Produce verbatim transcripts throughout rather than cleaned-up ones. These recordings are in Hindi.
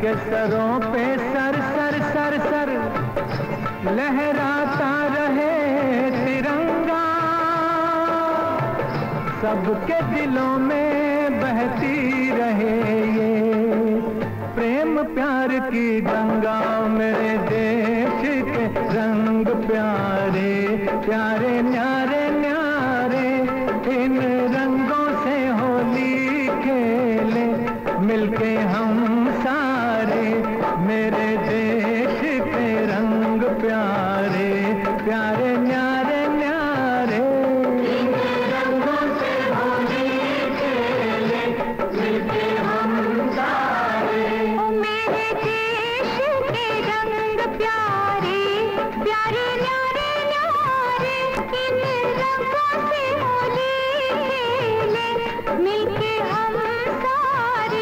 सबके सरों पे सर सर सर सर लहराता रहे तिरंगा, सबके दिलों में बहती रहे ये प्रेम प्यार की गंगा। मेरे देश के रंग प्यारे प्यारे न्यारे न्यारे, इन रंगों से होली खेले मिलके हम सारे। मेरे देश के रंग प्यारे प्यारे न्यारे न्यारे, इन रंगों से होली खेले मिलके हम सारे। ओ मेरे देश के रंग प्यारे प्यारे न्यारे न्यारे, इन रंगों से होली खेले मिलके हम सारे।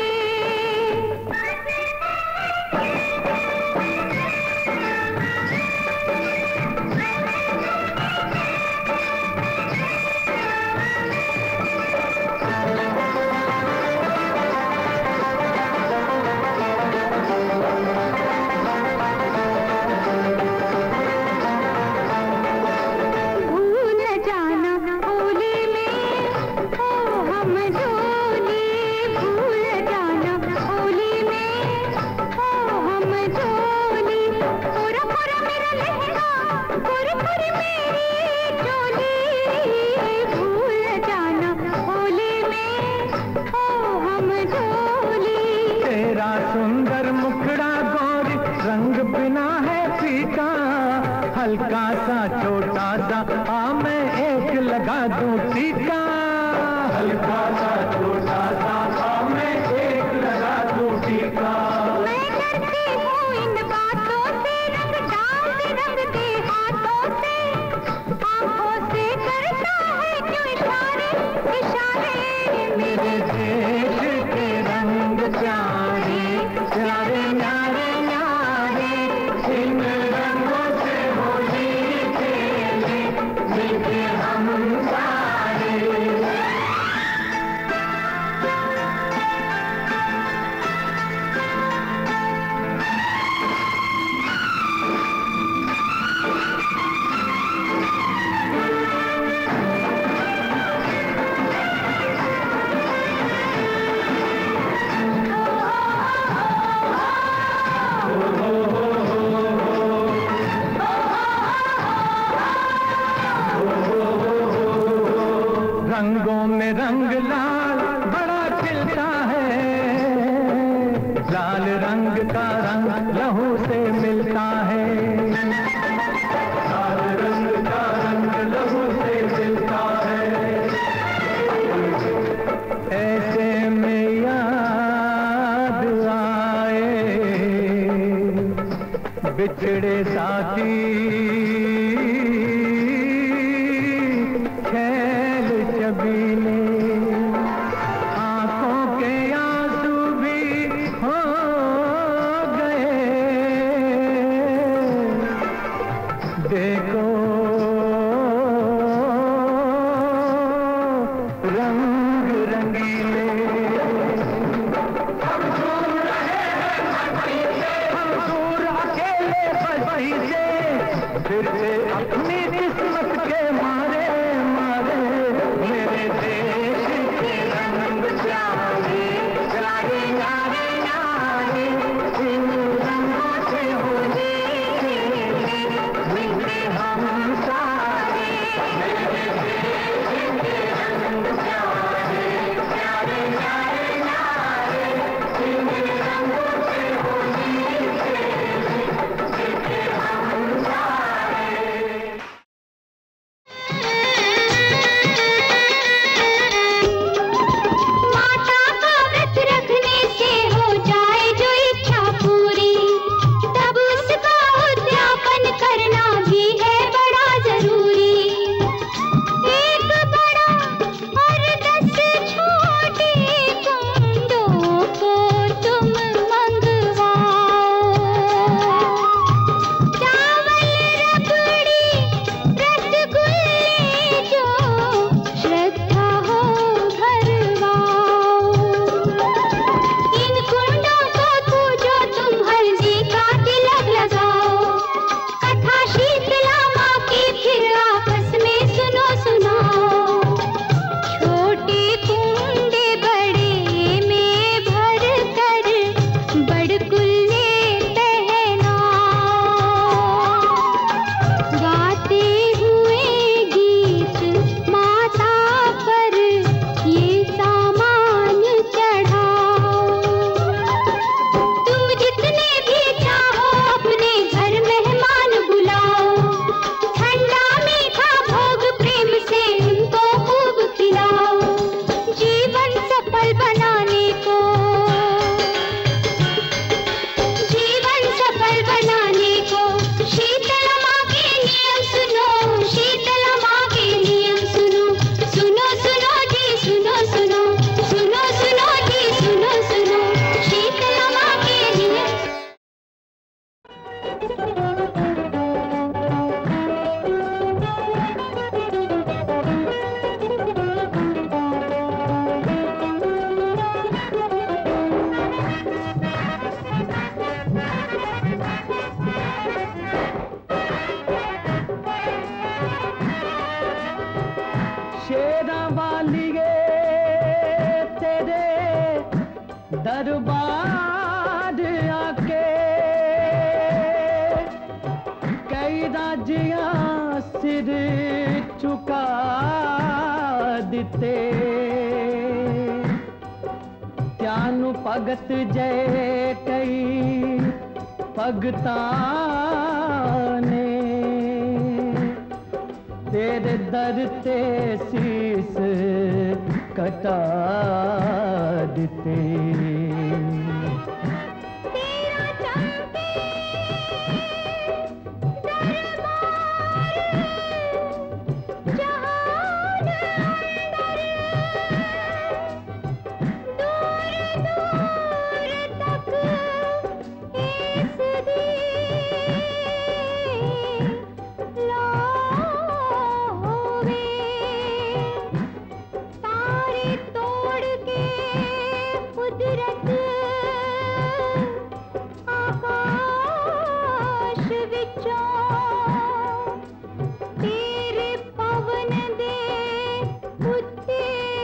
हल्का सा छोटा सा आ मैं एक लगा दूं टीका, हल्का सा छोटा सा आ मैं एक लगा दूं टीका। मैं डरती हूँ इन बातों से, रंग डाल दे रंग दे हाथों से, आँखों से करता है क्यों इशारे इशारे। मेरे देश के रंग प्यारे प्यारे न्यारे न्यारे, इन रंगों से होली खेले मिलके हम सारे। रंगों में रंग लाल बड़ा खिलता है, लाल रंग का रंग लहू से मिलता है, लाल रंग का रंग लहू से मिलता है। ऐसे में याद आए बिछड़े साथी, खेल चबीले आंखों के आंसू भी हो गए। देखो रंग रंगीले, हम दूर रहे हम दूर अकेले बस वहीं से, फिर से अपनी किस्मत के मारे मारे। मेरे देश के रंग प्यारे प्यारे न्यारे न्यारे, इन रंगों से होली खेले मिलके हम सारे। मेरे देश के रंग प्यारे प्यारे न्यारे न्यारे, इन रंगों से होली खेले मिलके हम सारे। दरबार आके कई राजियां सिर चुका दिते त्यानु भगत जय कई भगतां ने तेरे दर ते शीस कटा दिते तेरा चमके दरबार जहान अंदर दूर दूर तक इस दी ला होवे तारे तोड़ के कुदरत आकाश विचों तेरे पवन दे उत्ते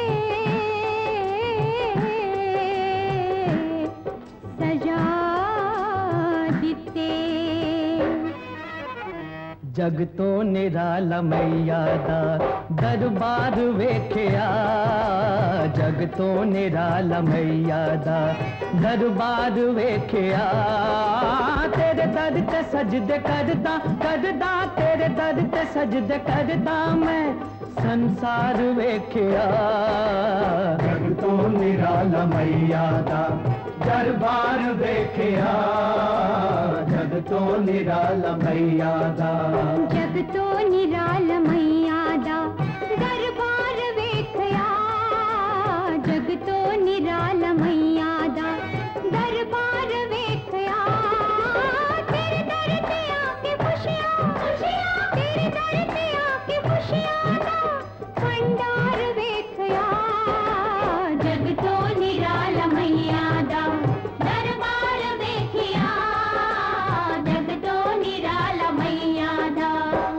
सजा दिते जग तो निराला मैया दा दरबार वेखिया जग तो निराला मैया दा दरबार वेखिया तेरे दर ते सजदे करदा करदा तेरे दर ते सजदे करदा मैं संसार वेखिया जग तो निराला मैया दा दरबार वेखिया जग तो निराला मैया दा जग तो निराल मैया दा दरबार वेखया जग तो निराल मैया दा दरबार वेखया तेरे दर ते आके खुशियां खुशियां तेरे दर ते आके खुशियां दा भंडार वेखया जग तो निराल मैया दा दरबार वेखया जग तो निराल मैया दा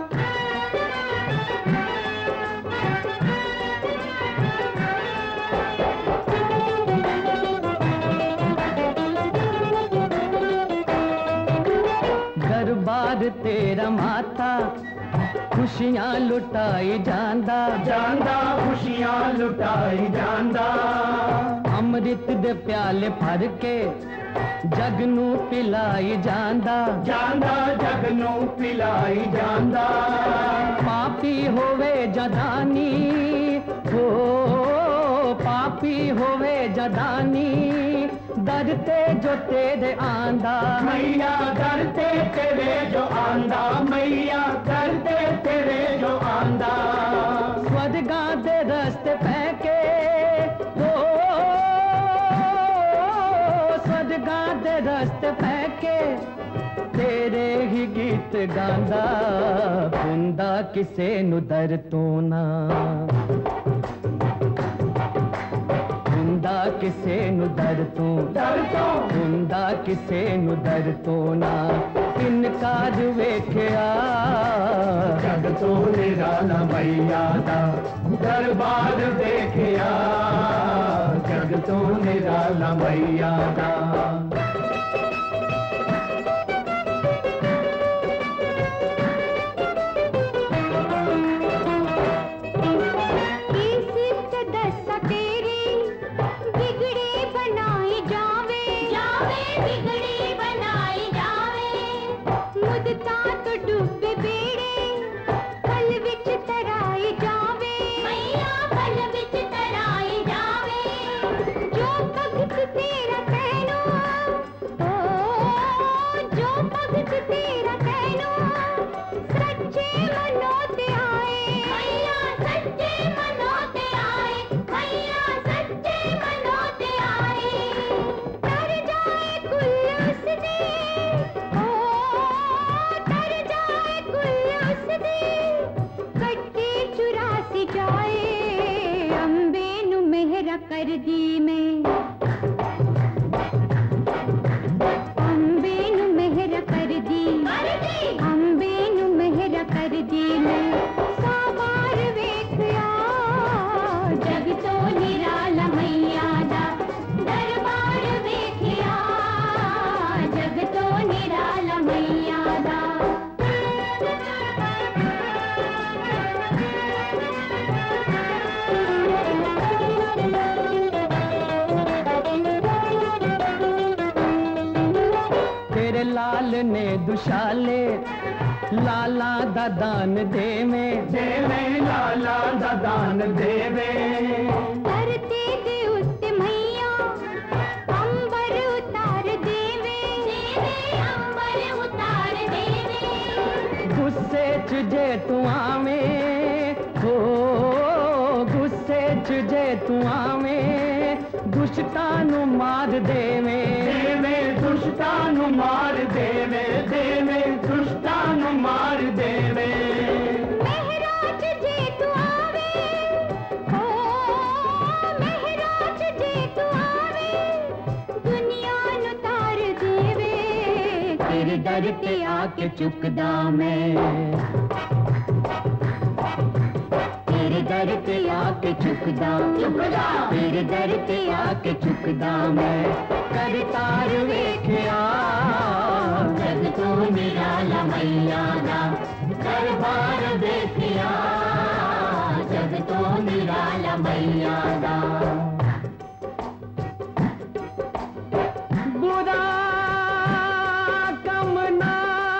दरबार तेरा माता खुशियां लुटाई जांदा जांदा खुशियां लुटाई जांदा अमृत दे प्याले भर के जग नू पिलाई जांदा जांदा जग नू पिलाई जांदा पापी होवे जदानी हो पापी होवे जदानी दर ते जो तेरे आंदा मैया दर ते तेरे जो आंदा मैया दर ते तेरे जो आंदा स्वर्गा दे रस्ते पैके हो स्वर्गा दे रस्ते पैके तेरे ही गीत गांदा बुंदा किसे नु दर तो ना हुंदा किसे नु दर तो दर तो हुंदा किसे नु दर तो ना इनकार वेखिया जग तो निराला मैया दा दरबार देखिया जग तो निराला मैया दा तेरा कहनो दर्दी में सावार वेखया जग तो निराला मैया दा दरबार वेखया जग तो निराला मैया दा तेरे लाल ने दुशाले लाला दा दान देवे देवे लाला दा दान देवे धरती दे उत्ते मैया अंबर उतार देवे देवे अंबर उतार देवे गुस्से च जे तू आवे हो गुस्से च जे तू आवे दुष्टां नू मार देवे देवे दुष्टां नू मार देवे देवे दुष्टां नू मार देवे महराज जे तू आवे हो महराज जे तू आवे दुनिया नु तार देवे तेरे दर ते आके चुकदा मैं तेरे दर पे आके चुकदा चुकदा तेरे दर पे आके चुकदा मैं करतार वेखया जग तो निराला मैया दा दरबार वेखया जग तो निराला मैया दा बुरा कम ना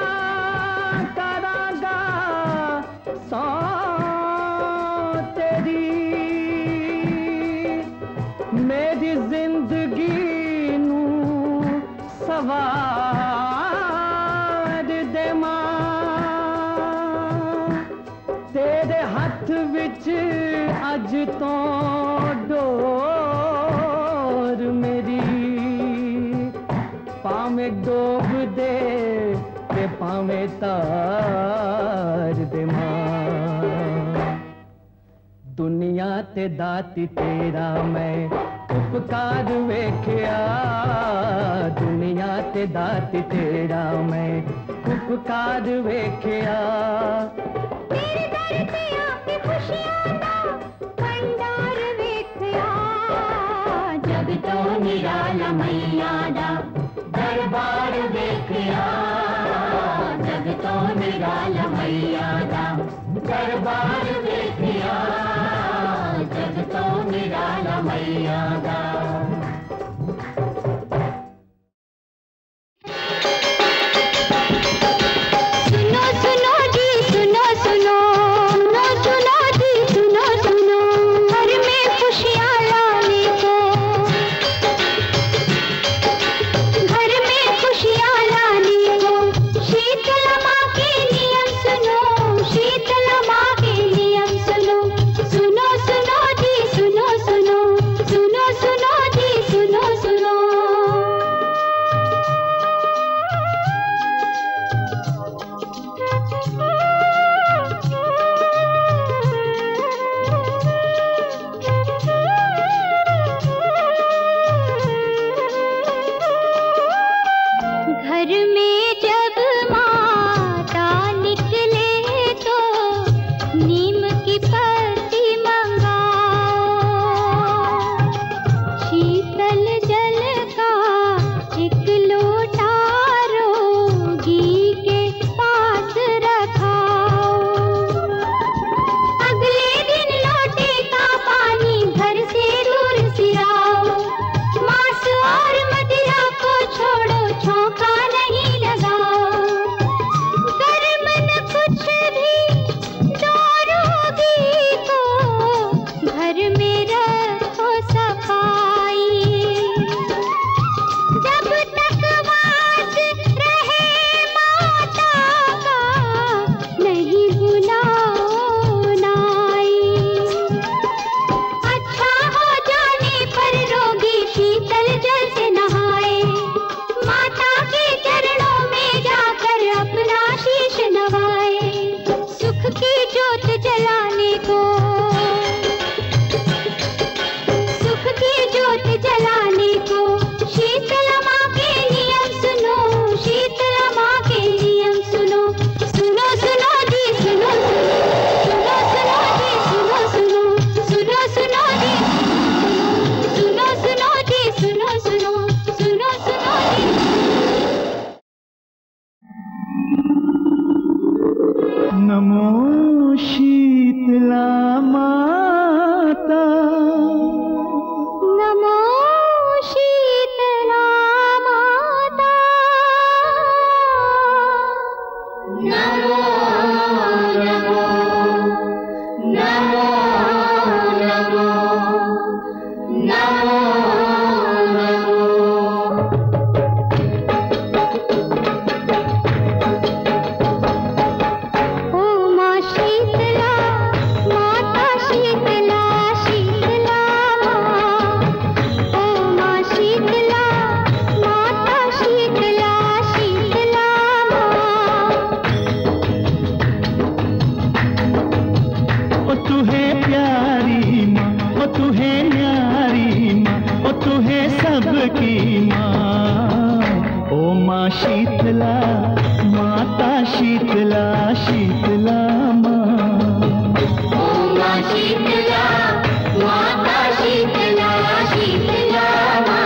करांगा सौ मेरी जिंदगी नू सवार दे मां तेरे हथ विच अज तो डोर मेरी पावे डोब दे ते पावे तार दे मां दुनिया ते दाती तेरा मैं उपकार वेखया दुनिया ते दाती तेरा मैं उपकार वेखया तेरे दर ते आके खुशियां दा भंडार वेखया जग तो निराला मैया दा दरबार वेखया जग तो निराला मैया दा दरबार वेखया जग तो निराला मैया दा सुनो सुनो जी सुनो सुनो सुनो सुनो जी सुनो सुनो घर में खुशियाँ लाने को घर में खुशियाँ लाने को शीतला माँ के नियम सुनो शीतला माँ के नियम सुनो सुनो सुनो जी सुनो सुनो सुनो सुनो शीतला शीतला माँ, ओ माँ शीतला, माता शीतला, शीतला माँ।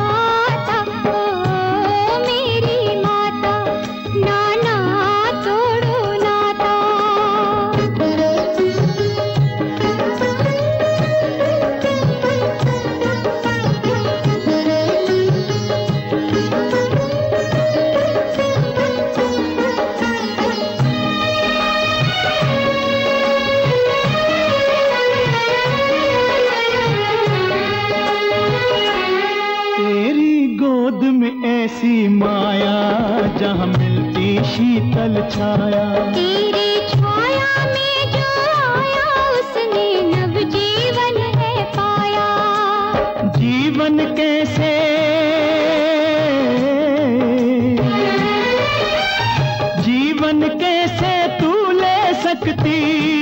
तो यहाँ मिलती शीतल छाया। तेरी छाया में जो आया उसने नवजीवन है पाया। जीवन कैसे जीवन कैसे तू ले सकती,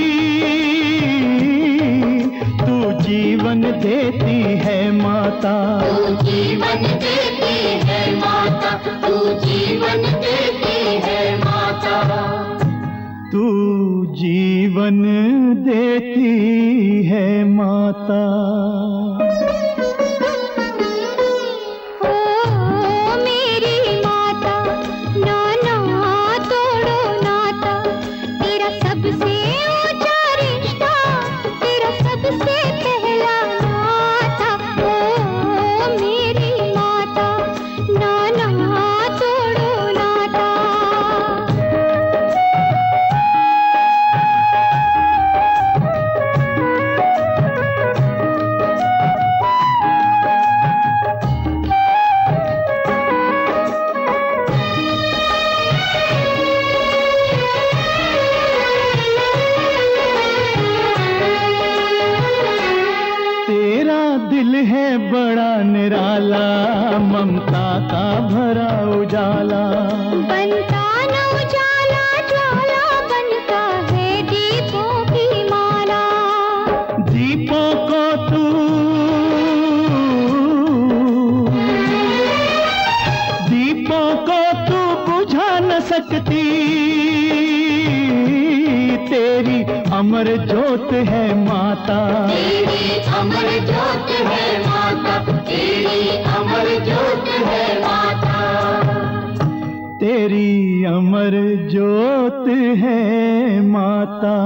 तू जीवन देती है माता। तू जीवन देती है माता, तू जीवन देती है माता। तू जीवन देती है माता। ओ मेरी माता, नाना तोड़ो नाता, तेरा सबसे ऊंचा रिश्ता, तेरा सबसे पहला नाता। ओ मेरी माता, नाना तोड़ो नाता। तेरा दिल है बड़ा निराला, ममता का भरा उजाला। बनता न उजाला ज्वाला, बनता है दीपों की माला। दीपों को तू दीपों को तू बुझा न सकती, तेरी अमर ज्योत है माता। तेरी अमर ज्योत है माता, तेरी अमर ज्योत है माता। तेरी अमर ज्योत है माता।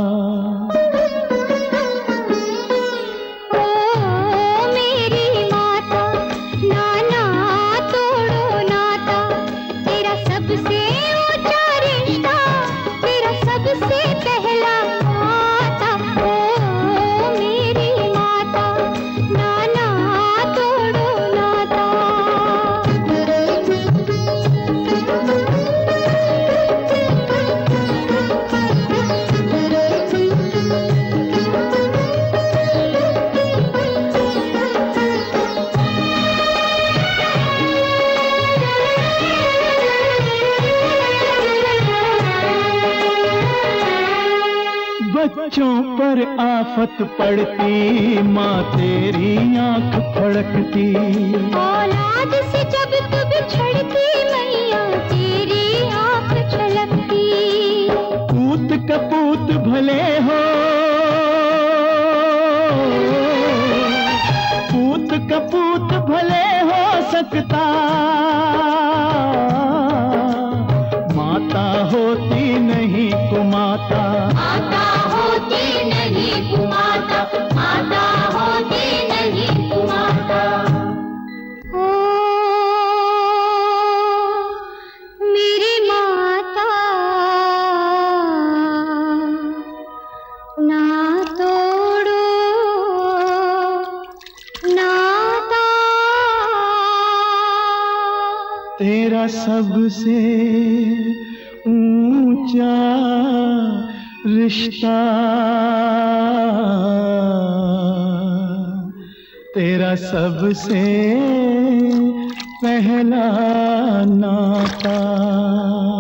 ओ मेरी माता, नाना तोड़ो नाता, तेरा सबसे ऊंचा रिश्ता, तेरा सबसे पहला नाता। ओ मेरी माता, नाना तोड़ो नाता। बच्चों पर आफत पड़ती, माँ तेरी आंख फड़कती। औलाद से जब तू बिछड़ती, मैया तेरी आंख छलकती। पूत कपूत भले हो, पूत कपूत भले हो सकता, माता होती नहीं कुमाता। माता होती नहीं कुमाता, माता होती नहीं कुमाता। ओ मेरी माता, ना तोड़ो नाता। तेरा सबसे ऊंचा रिश्ता, तेरा सबसे पहला नाता।